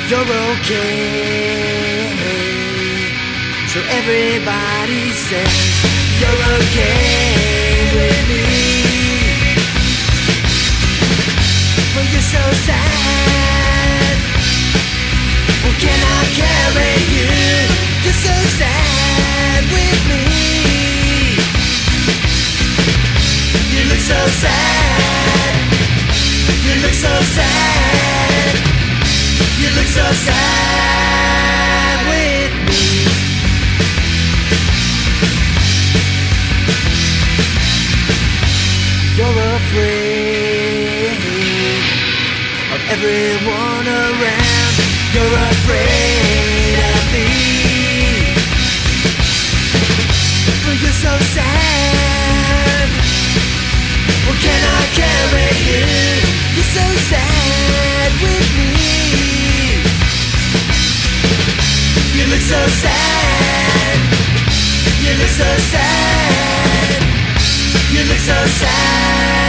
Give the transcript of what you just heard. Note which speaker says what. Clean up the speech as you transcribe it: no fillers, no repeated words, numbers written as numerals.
Speaker 1: you're okay. So everybody says you're okay with me. But you're so sad. Well, can I carry you? You're so sad with me. You look so sad. You look so sad. You look so sad with me. You're afraid of everyone around. You're afraid of me. But you're so sad. Well, can I carry you? You're so sad with me. You look so sad. You look so sad. You look so sad.